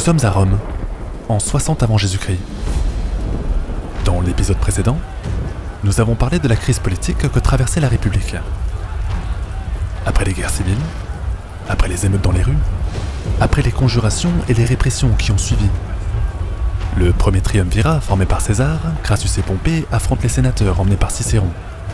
sommes à Rome, en 60 avant Jésus-Christ. Dans l'épisode précédent, nous avons parlé de la crise politique que traversait la République. Après les guerres civiles, après les émeutes dans les rues, après les conjurations et les répressions qui ont suivi, le premier triumvirat formé par César, Crassus et Pompée affronte les sénateurs emmenés par Cicéron.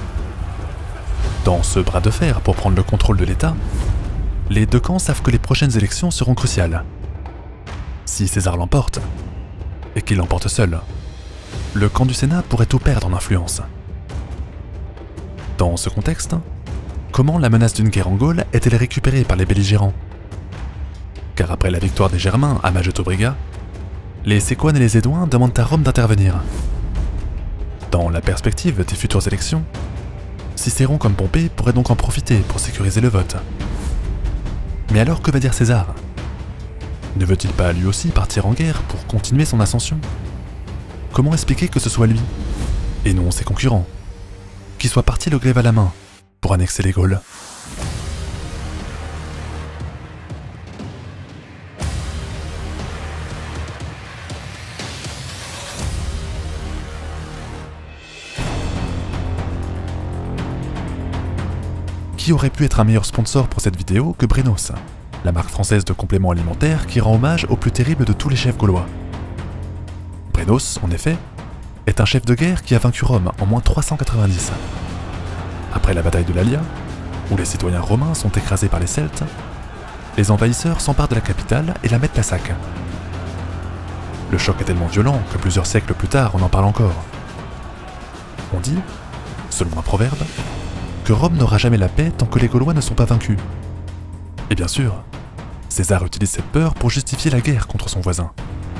Dans ce bras de fer pour prendre le contrôle de l'État, les deux camps savent que les prochaines élections seront cruciales. Si César l'emporte, et qu'il l'emporte seul, le camp du Sénat pourrait tout perdre en influence. Dans ce contexte, comment la menace d'une guerre en Gaule est-elle récupérée par les belligérants? Car après la victoire des Germains à Mageto-Brega, les Séquanes et les Édouins demandent à Rome d'intervenir. Dans la perspective des futures élections, Cicéron comme Pompée pourraient donc en profiter pour sécuriser le vote. Mais alors que va dire César? Ne veut-il pas lui aussi partir en guerre pour continuer son ascension? Comment expliquer que ce soit lui, et non ses concurrents, qui soit parti le glaive à la main pour annexer les Gaules? Qui aurait pu être un meilleur sponsor pour cette vidéo que Brenos, la marque française de compléments alimentaires qui rend hommage au plus terrible de tous les chefs gaulois. Brenos, en effet, est un chef de guerre qui a vaincu Rome en moins 390. Après la bataille de l'Alia, où les citoyens romains sont écrasés par les Celtes, les envahisseurs s'emparent de la capitale et la mettent à sac. Le choc est tellement violent que plusieurs siècles plus tard on en parle encore. On dit, selon un proverbe, que Rome n'aura jamais la paix tant que les Gaulois ne sont pas vaincus. Et bien sûr, César utilise cette peur pour justifier la guerre contre son voisin.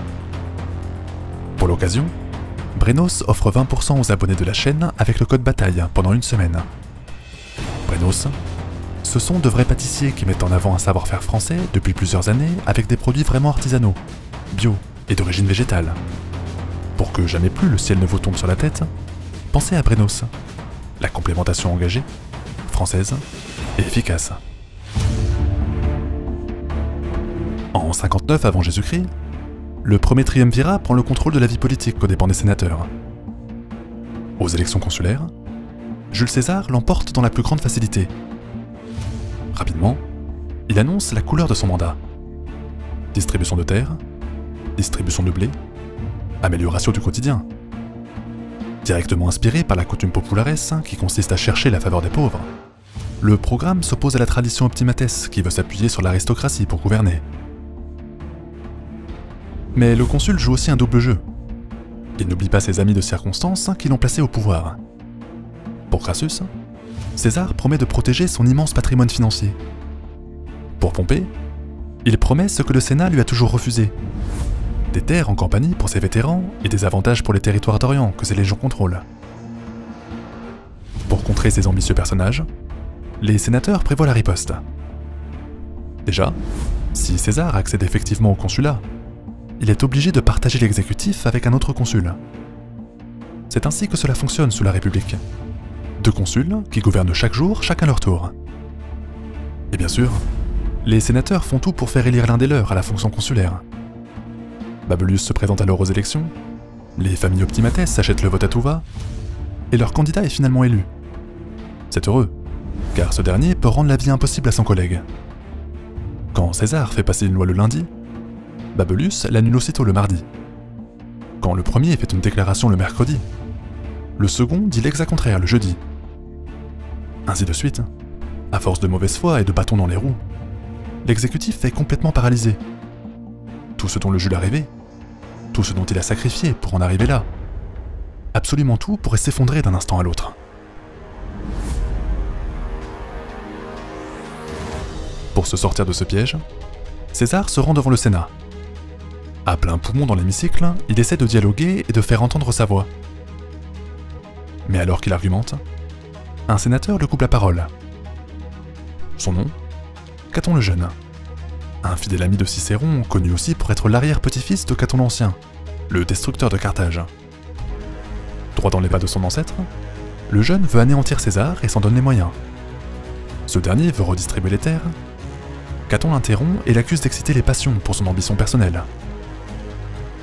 Pour l'occasion, Brenos offre 20% aux abonnés de la chaîne avec le code bataille pendant une semaine. Brenos, ce sont de vrais pâtissiers qui mettent en avant un savoir-faire français depuis plusieurs années avec des produits vraiment artisanaux, bio et d'origine végétale. Pour que jamais plus le ciel ne vous tombe sur la tête, pensez à Brenos, la complémentation engagée, française et efficace. En 59 avant Jésus-Christ, le premier triumvirat prend le contrôle de la vie politique aux dépens des sénateurs. Aux élections consulaires, Jules César l'emporte dans la plus grande facilité. Rapidement, il annonce la couleur de son mandat. Distribution de terres, distribution de blé, amélioration du quotidien. Directement inspiré par la coutume populares qui consiste à chercher la faveur des pauvres, le programme s'oppose à la tradition optimates qui veut s'appuyer sur l'aristocratie pour gouverner. Mais le consul joue aussi un double jeu. Il n'oublie pas ses amis de circonstance qui l'ont placé au pouvoir. Pour Crassus, César promet de protéger son immense patrimoine financier. Pour Pompée, il promet ce que le Sénat lui a toujours refusé: des terres en Campanie pour ses vétérans et des avantages pour les territoires d'Orient que ses légions contrôlent. Pour contrer ces ambitieux personnages, les sénateurs prévoient la riposte. Déjà, si César accède effectivement au consulat, il est obligé de partager l'exécutif avec un autre consul. C'est ainsi que cela fonctionne sous la République. Deux consuls qui gouvernent chaque jour, chacun leur tour. Et bien sûr, les sénateurs font tout pour faire élire l'un des leurs à la fonction consulaire. Babelius se présente alors aux élections, les familles optimates s'achètent le vote à tout va, et leur candidat est finalement élu. C'est heureux, car ce dernier peut rendre la vie impossible à son collègue. Quand César fait passer une loi le lundi, Babelius l'annule aussitôt le mardi. Quand le premier fait une déclaration le mercredi, le second dit l'exact contraire le jeudi. Ainsi de suite, à force de mauvaise foi et de bâtons dans les roues, l'exécutif est complètement paralysé. Tout ce dont le Jules a rêvé, tout ce dont il a sacrifié pour en arriver là, absolument tout pourrait s'effondrer d'un instant à l'autre. Pour se sortir de ce piège, César se rend devant le Sénat. À plein poumon dans l'hémicycle, il essaie de dialoguer et de faire entendre sa voix. Mais alors qu'il argumente, un sénateur lui coupe la parole. Son nom? Caton le Jeune. Un fidèle ami de Cicéron, connu aussi pour être l'arrière-petit-fils de Caton l'Ancien, le destructeur de Carthage. Droit dans les pas de son ancêtre, le jeune veut anéantir César et s'en donne les moyens. Ce dernier veut redistribuer les terres. Caton l'interrompt et l'accuse d'exciter les passions pour son ambition personnelle.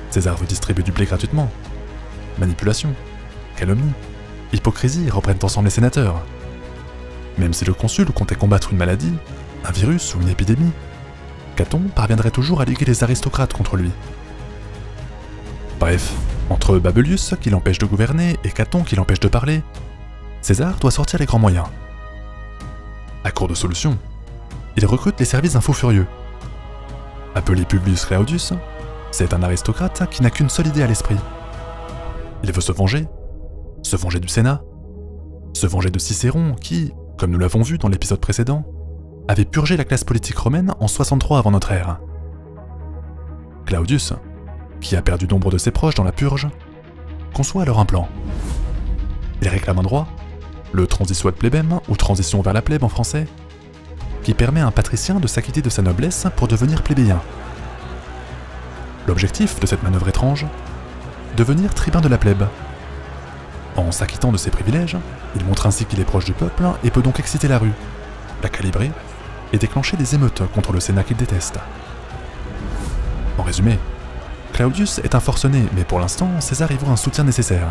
César veut distribuer du blé gratuitement. Manipulation, calomnie, hypocrisie reprennent ensemble les sénateurs. Même si le consul comptait combattre une maladie, un virus ou une épidémie, Caton parviendrait toujours à liguer les aristocrates contre lui. Bref, entre Babelius qui l'empêche de gouverner et Caton qui l'empêche de parler, César doit sortir les grands moyens. À court de solutions, il recrute les services d'un fou furieux. Appelé Publius Claudius, c'est un aristocrate qui n'a qu'une seule idée à l'esprit. Il veut se venger du Sénat, se venger de Cicéron qui, comme nous l'avons vu dans l'épisode précédent, avait purgé la classe politique romaine en 63 avant notre ère. Claudius, qui a perdu nombre de ses proches dans la purge, conçoit alors un plan. Il réclame un droit, le transition ad plebem ou transition vers la plèbe en français, qui permet à un patricien de s'acquitter de sa noblesse pour devenir plébéien. L'objectif de cette manœuvre étrange, devenir tribun de la plèbe. En s'acquittant de ses privilèges, il montre ainsi qu'il est proche du peuple et peut donc exciter la rue, la calibrer et déclencher des émeutes contre le Sénat qu'il déteste. En résumé, Claudius est un forcené, mais pour l'instant, César y voit un soutien nécessaire.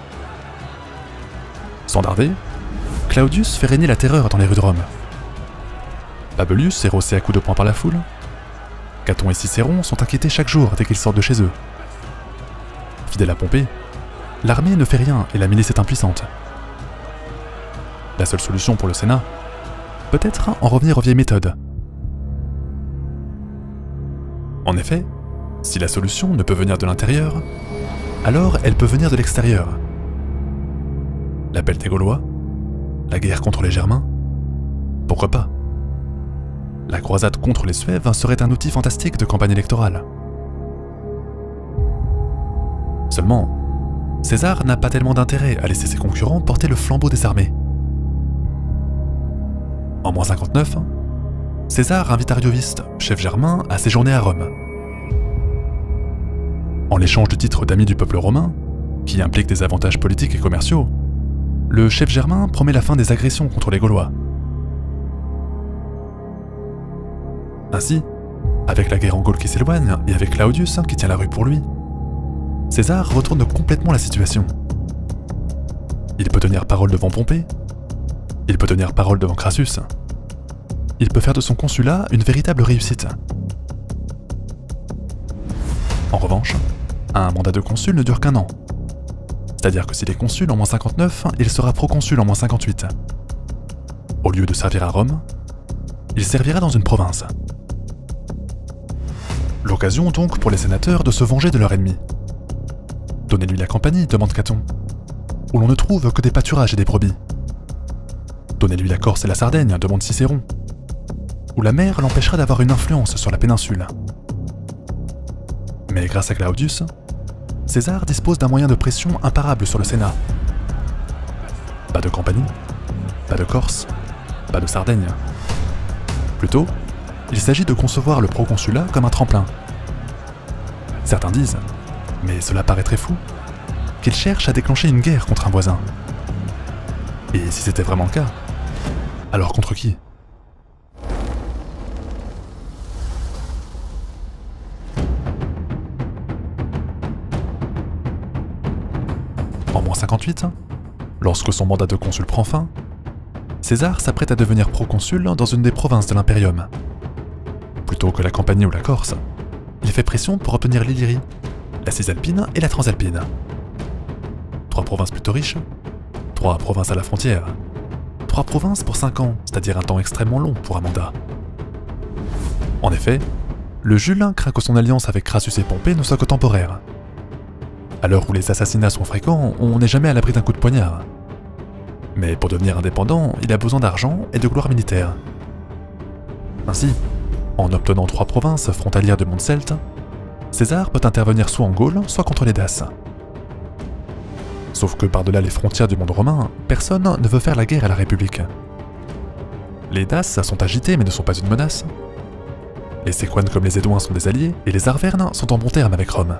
Standardé, Claudius fait régner la terreur dans les rues de Rome. Babelius est rossé à coups de poing par la foule. Caton et Cicéron sont inquiétés chaque jour dès qu'ils sortent de chez eux. Fidèle à Pompée, l'armée ne fait rien et la milice est impuissante. La seule solution pour le Sénat, peut-être en revenir aux vieilles méthodes. En effet, si la solution ne peut venir de l'intérieur, alors elle peut venir de l'extérieur. L'appel des Gaulois, la guerre contre les Germains, pourquoi pas? La croisade contre les Suèves serait un outil fantastique de campagne électorale. Seulement, César n'a pas tellement d'intérêt à laisser ses concurrents porter le flambeau des armées. En moins 59, César invite Arioviste, chef germain, à séjourner à Rome. En l'échange du titre d'ami du peuple romain, qui implique des avantages politiques et commerciaux, le chef germain promet la fin des agressions contre les Gaulois. Ainsi, avec la guerre en Gaule qui s'éloigne et avec Claudius qui tient la rue pour lui, César retourne complètement la situation. Il peut tenir parole devant Pompée, il peut tenir parole devant Crassus, il peut faire de son consulat une véritable réussite. En revanche, un mandat de consul ne dure qu'un an. C'est-à-dire que s'il est consul en moins 59, il sera proconsul en moins 58. Au lieu de servir à Rome, il servira dans une province. L'occasion donc pour les sénateurs de se venger de leur ennemi. Donnez-lui la Campanie, demande Caton, où l'on ne trouve que des pâturages et des brebis. Donnez-lui la Corse et la Sardaigne, demande Cicéron, où la mer l'empêchera d'avoir une influence sur la péninsule. Mais grâce à Claudius, César dispose d'un moyen de pression imparable sur le Sénat. Pas de Campanie, pas de Corse, pas de Sardaigne. Plutôt, il s'agit de concevoir le proconsulat comme un tremplin. Certains disent, mais cela paraît très fou, qu'il cherche à déclencher une guerre contre un voisin. Et si c'était vraiment le cas, alors contre qui ? En moins 58, lorsque son mandat de consul prend fin, César s'apprête à devenir proconsul dans une des provinces de l'impérium. Plutôt que la Campanie ou la Corse, il fait pression pour obtenir l'Illyrie, la Cisalpine et la Transalpine. 3 provinces plutôt riches, 3 provinces à la frontière, 3 provinces pour 5 ans, c'est-à-dire un temps extrêmement long pour un mandat. En effet, le Jules craint que son alliance avec Crassus et Pompée ne soit que temporaire. À l'heure où les assassinats sont fréquents, on n'est jamais à l'abri d'un coup de poignard. Mais pour devenir indépendant, il a besoin d'argent et de gloire militaire. Ainsi, en obtenant 3 provinces frontalières du monde celte, César peut intervenir soit en Gaule, soit contre les Daces. Sauf que par-delà les frontières du monde romain, personne ne veut faire la guerre à la République. Les Daces sont agités mais ne sont pas une menace. Les Séquanes comme les Édouins sont des alliés, et les Arvernes sont en bon terme avec Rome.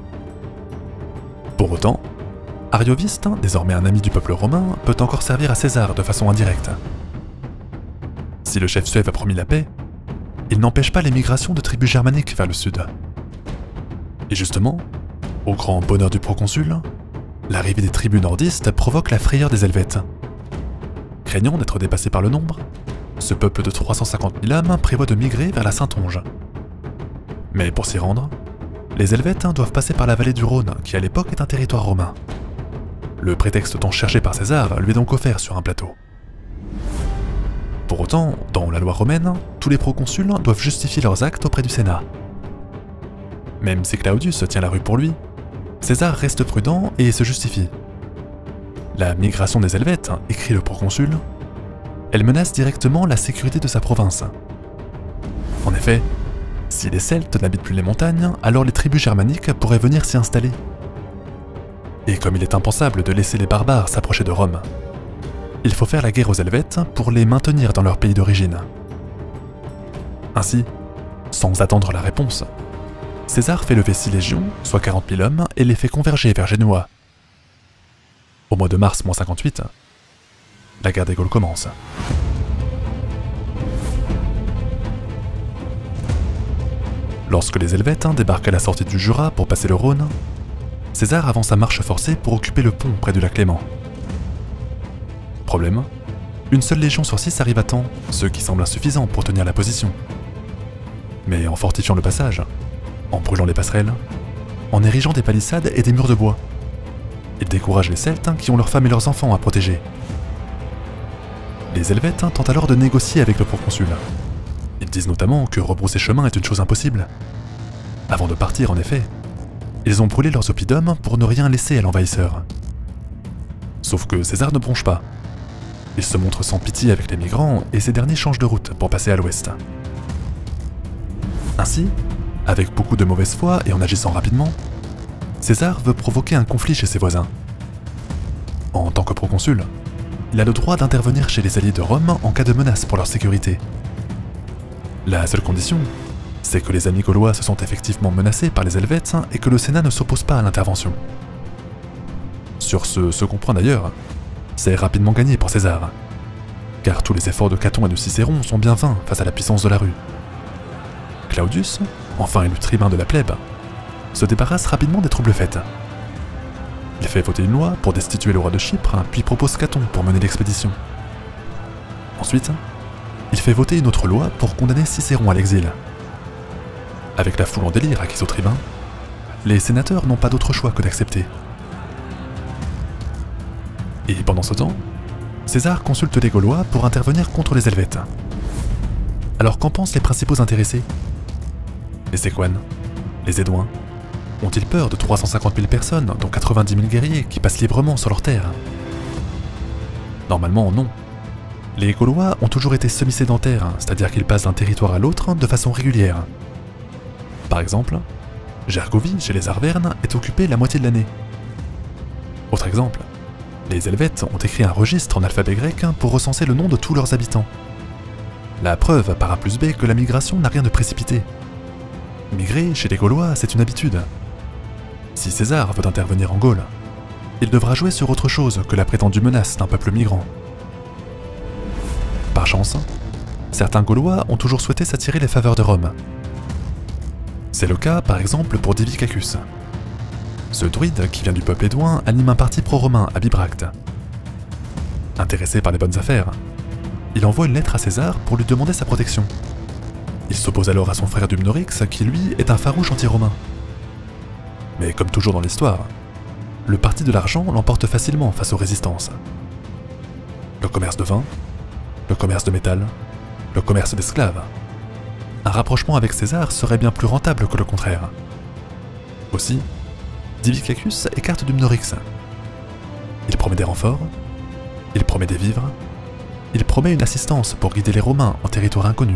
Pour autant, Arioviste, désormais un ami du peuple romain, peut encore servir à César de façon indirecte. Si le chef suève a promis la paix, il n'empêche pas l'émigration de tribus germaniques vers le sud. Et justement, Au grand bonheur du proconsul, l'arrivée des tribus nordistes provoque la frayeur des Helvètes. Craignant d'être dépassé par le nombre, ce peuple de 350 000 âmes prévoit de migrer vers la Saintonge. Mais pour s'y rendre, les Helvètes doivent passer par la vallée du Rhône, qui à l'époque est un territoire romain. Le prétexte tant cherché par César lui est donc offert sur un plateau. Pour autant, dans la loi romaine, tous les proconsuls doivent justifier leurs actes auprès du Sénat. Même si Claudius tient la rue pour lui, César reste prudent et se justifie. La migration des Helvètes, écrit le proconsul, elle menace directement la sécurité de sa province. En effet, si les Celtes n'habitent plus les montagnes, alors les tribus germaniques pourraient venir s'y installer. Et comme il est impensable de laisser les barbares s'approcher de Rome, il faut faire la guerre aux Helvètes pour les maintenir dans leur pays d'origine. Ainsi, sans attendre la réponse, César fait lever 6 légions, soit 40 000 hommes, et les fait converger vers Génois. Au mois de mars -58, la guerre des Gaules commence. Lorsque les Helvètes débarquent à la sortie du Jura pour passer le Rhône, César avance à marche forcée pour occuper le pont près du lac Léman. Problème, une seule légion sur 6 arrive à temps, ce qui semble insuffisant pour tenir la position. Mais en fortifiant le passage, en brûlant les passerelles, en érigeant des palissades et des murs de bois, ils découragent les Celtes qui ont leurs femmes et leurs enfants à protéger. Les Helvètes tentent alors de négocier avec le proconsul. Ils disent notamment que rebrousser chemin est une chose impossible. Avant de partir, en effet, ils ont brûlé leurs oppidums pour ne rien laisser à l'envahisseur. Sauf que César ne bronche pas. Il se montre sans pitié avec les migrants et ces derniers changent de route pour passer à l'ouest. Ainsi, avec beaucoup de mauvaise foi et en agissant rapidement, César veut provoquer un conflit chez ses voisins. En tant que proconsul, il a le droit d'intervenir chez les alliés de Rome en cas de menace pour leur sécurité. La seule condition, c'est que les amis gaulois se sont effectivement menacés par les Helvètes et que le Sénat ne s'oppose pas à l'intervention. Sur ce second point d'ailleurs, c'est rapidement gagné pour César, car tous les efforts de Caton et de Cicéron sont bien vains face à la puissance de la rue. Claudius, enfin élu tribun de la plèbe, se débarrasse rapidement des troubles faits. Il fait voter une loi pour destituer le roi de Chypre, puis propose Caton pour mener l'expédition. Ensuite, il fait voter une autre loi pour condamner Cicéron à l'exil. Avec la foule en délire acquise au tribun, les sénateurs n'ont pas d'autre choix que d'accepter. Et pendant ce temps, César consulte les Gaulois pour intervenir contre les Helvètes. Alors qu'en pensent les principaux intéressés? Les Séquanes, les Édouins, ont-ils peur de 350 000 personnes, dont 90 000 guerriers, qui passent librement sur leurs terres? Normalement, non. Les Gaulois ont toujours été semi-sédentaires, c'est-à-dire qu'ils passent d'un territoire à l'autre de façon régulière. Par exemple, Gergovie, chez les Arvernes, est occupée la moitié de l'année. Autre exemple, les Helvètes ont écrit un registre en alphabet grec pour recenser le nom de tous leurs habitants. La preuve par A plus B que la migration n'a rien de précipité. Migrer chez les Gaulois, c'est une habitude. Si César veut intervenir en Gaule, il devra jouer sur autre chose que la prétendue menace d'un peuple migrant. Par chance, certains Gaulois ont toujours souhaité s'attirer les faveurs de Rome. C'est le cas par exemple pour Divicacus. Ce druide qui vient du peuple édouin anime un parti pro-romain à Bibracte. Intéressé par les bonnes affaires, il envoie une lettre à César pour lui demander sa protection. Il s'oppose alors à son frère Dumnorix qui lui est un farouche anti-romain. Mais comme toujours dans l'histoire, le parti de l'argent l'emporte facilement face aux résistances. Le commerce de vin, le commerce de métal, le commerce d'esclaves. Un rapprochement avec César serait bien plus rentable que le contraire. Aussi, Divicacus écarte Dumnorix. Il promet des renforts, il promet des vivres, il promet une assistance pour guider les Romains en territoire inconnu.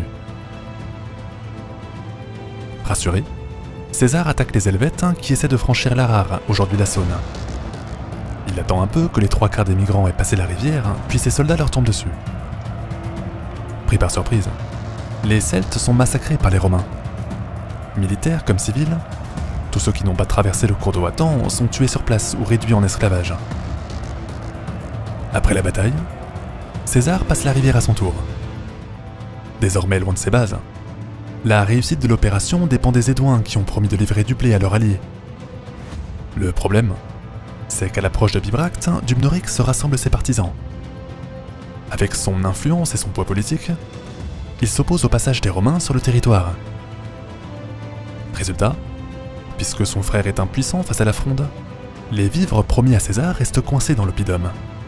Rassuré, César attaque les Helvètes qui essaient de franchir l'Arar, aujourd'hui la Saône. Il attend un peu que les 3/4 des migrants aient passé la rivière, puis ses soldats leur tombent dessus. Pris par surprise, les Celtes sont massacrés par les Romains. Militaires comme civils, tous ceux qui n'ont pas traversé le cours d'eau à temps sont tués sur place ou réduits en esclavage. Après la bataille, César passe la rivière à son tour. Désormais loin de ses bases, la réussite de l'opération dépend des Édouins qui ont promis de livrer du blé à leurs alliés. Le problème, c'est qu'à l'approche de Bibracte, Dumnorix rassemble ses partisans. Avec son influence et son poids politique, il s'oppose au passage des Romains sur le territoire. Résultat, puisque son frère est impuissant face à la Fronde, les vivres promis à César restent coincés dans l'oppidum.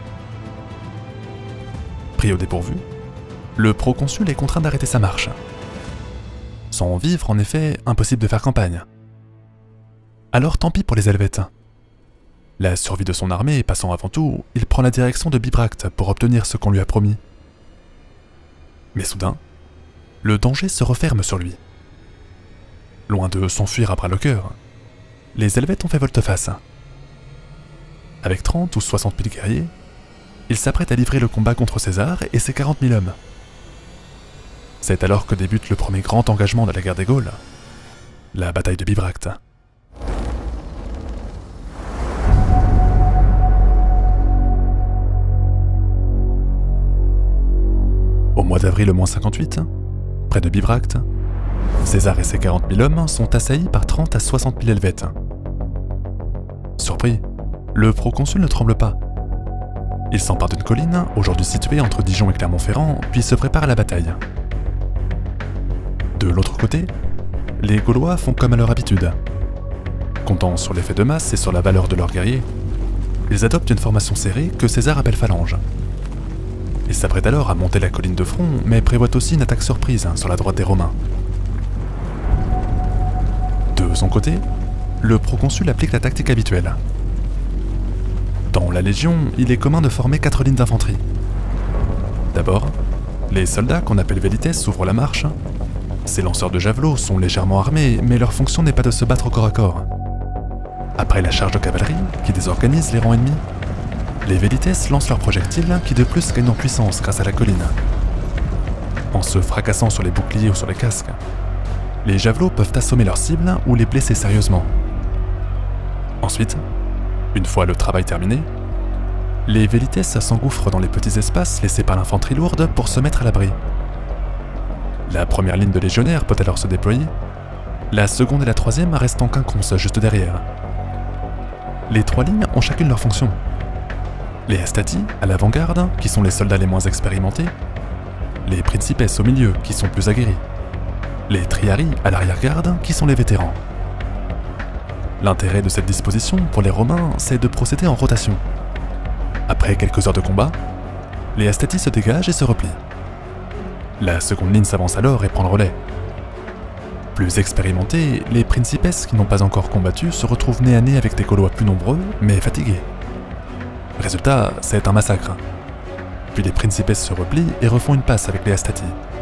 Pris au dépourvu, le proconsul est contraint d'arrêter sa marche. Sans vivres, en effet, impossible de faire campagne. Alors tant pis pour les Helvètes. La survie de son armée passant avant tout, il prend la direction de Bibracte pour obtenir ce qu'on lui a promis. Mais soudain, le danger se referme sur lui. Loin de s'enfuir à bras le cœur, les Helvètes ont fait volte-face. Avec 30 ou 60 000 guerriers, ils s'apprêtent à livrer le combat contre César et ses 40 000 hommes. C'est alors que débute le premier grand engagement de la guerre des Gaules, la bataille de Bibracte. Au mois d'avril -58, près de Bibracte, César et ses 40 000 hommes sont assaillis par 30 à 60 000 Helvètes. Surpris, le proconsul ne tremble pas. Il s'empare d'une colline, aujourd'hui située entre Dijon et Clermont-Ferrand, puis se prépare à la bataille. De l'autre côté, les Gaulois font comme à leur habitude. Comptant sur l'effet de masse et sur la valeur de leurs guerriers, ils adoptent une formation serrée que César appelle phalange. Il s'apprête alors à monter la colline de front, mais prévoit aussi une attaque surprise sur la droite des Romains. De son côté, le proconsul applique la tactique habituelle. Dans la Légion, il est commun de former 4 lignes d'infanterie. D'abord, les soldats qu'on appelle velites ouvrent la marche. Ces lanceurs de javelots sont légèrement armés, mais leur fonction n'est pas de se battre au corps à corps. Après la charge de cavalerie, qui désorganise les rangs ennemis, les velites lancent leurs projectiles, qui de plus gagnent en puissance grâce à la colline. En se fracassant sur les boucliers ou sur les casques, les javelots peuvent assommer leurs cibles ou les blesser sérieusement. Ensuite, une fois le travail terminé, les velites s'engouffrent dans les petits espaces laissés par l'infanterie lourde pour se mettre à l'abri. La première ligne de légionnaires peut alors se déployer, la seconde et la troisième restent en quinconce juste derrière. Les 3 lignes ont chacune leur fonction. Les Hastati, à l'avant-garde, qui sont les soldats les moins expérimentés, les Principes au milieu, qui sont plus aguerris, les Triarii, à l'arrière-garde, qui sont les vétérans. L'intérêt de cette disposition pour les Romains, c'est de procéder en rotation. Après quelques heures de combat, les Hastati se dégagent et se replient. La seconde ligne s'avance alors et prend le relais. Plus expérimentés, les Principes qui n'ont pas encore combattu se retrouvent nez à nez avec des Gaulois plus nombreux, mais fatigués. Résultat, c'est un massacre. Puis les Principes se replient et refont une passe avec les Hastati.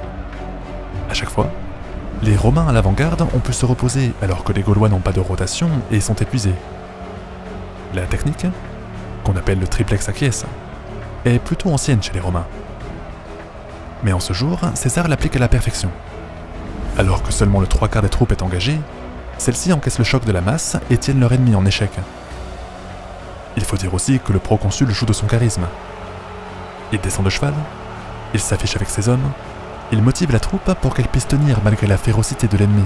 À chaque fois, les Romains à l'avant-garde ont pu se reposer alors que les Gaulois n'ont pas de rotation et sont épuisés. La technique, qu'on appelle le triplex acquiesce, est plutôt ancienne chez les Romains. Mais en ce jour, César l'applique à la perfection. Alors que seulement le 3/4 des troupes est engagé, celles-ci encaissent le choc de la masse et tiennent leur ennemi en échec. Il faut dire aussi que le proconsul joue de son charisme. Il descend de cheval, il s'affiche avec ses hommes, il motive la troupe pour qu'elle puisse tenir malgré la férocité de l'ennemi.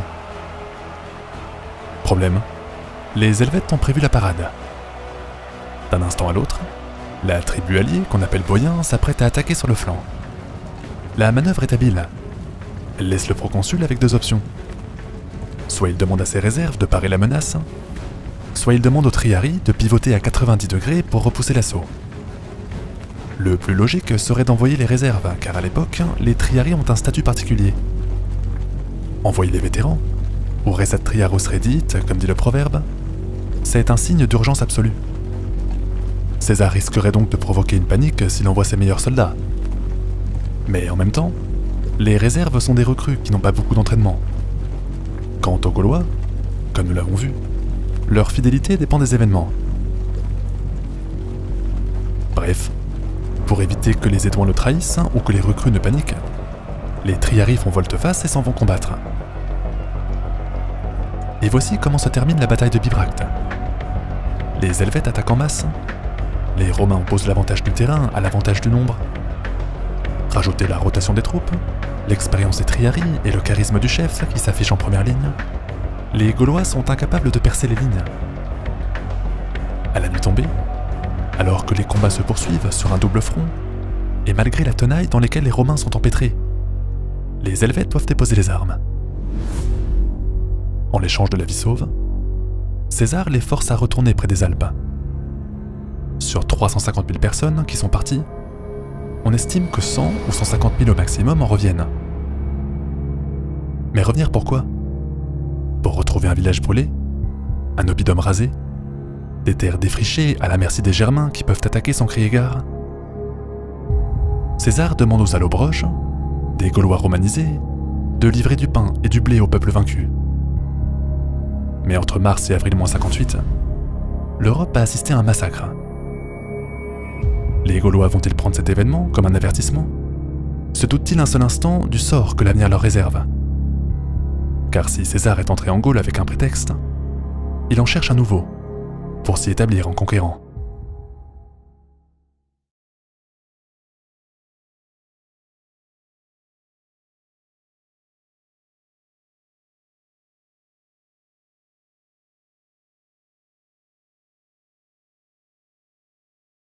Problème, les Helvètes ont prévu la parade. D'un instant à l'autre, la tribu alliée, qu'on appelle Boyen, s'apprête à attaquer sur le flanc. La manœuvre est habile. Elle laisse le proconsul avec 2 options. Soit il demande à ses réserves de parer la menace, soit il demande aux Triarii de pivoter à 90 degrés pour repousser l'assaut. Le plus logique serait d'envoyer les réserves, car à l'époque, les Triarii ont un statut particulier. Envoyer les vétérans, ou Resat Triaros Redit, comme dit le proverbe, c'est un signe d'urgence absolue. César risquerait donc de provoquer une panique s'il envoie ses meilleurs soldats. Mais en même temps, les réserves sont des recrues qui n'ont pas beaucoup d'entraînement. Quant aux Gaulois, comme nous l'avons vu, leur fidélité dépend des événements. Bref, pour éviter que les Édouins le trahissent ou que les recrues ne paniquent, les Triarii font volte-face et s'en vont combattre. Et voici comment se termine la bataille de Bibracte. Les Helvètes attaquent en masse, les Romains opposent l'avantage du terrain à l'avantage du nombre. Rajoutez la rotation des troupes, l'expérience des Triarii et le charisme du chef qui s'affiche en première ligne, les Gaulois sont incapables de percer les lignes. À la nuit tombée, alors que les combats se poursuivent sur un double front, et malgré la tenaille dans laquelle les Romains sont empêtrés, les Helvètes doivent déposer les armes. En l'échange de la vie sauve, César les force à retourner près des Alpes. Sur 350 000 personnes qui sont parties, on estime que 100 ou 150 000 au maximum en reviennent. Mais revenir pourquoi? Pour retrouver un village brûlé, un oppidum rasé, des terres défrichées à la merci des Germains qui peuvent attaquer sans crier gare. César demande aux Allobroges, des Gaulois romanisés, de livrer du pain et du blé au peuple vaincu. Mais entre mars et avril-58, l'Europe a assisté à un massacre. Les Gaulois vont-ils prendre cet événement comme un avertissement? Se doutent-ils un seul instant du sort que l'avenir leur réserve? Car si César est entré en Gaule avec un prétexte, il en cherche un nouveau, pour s'y établir en conquérant.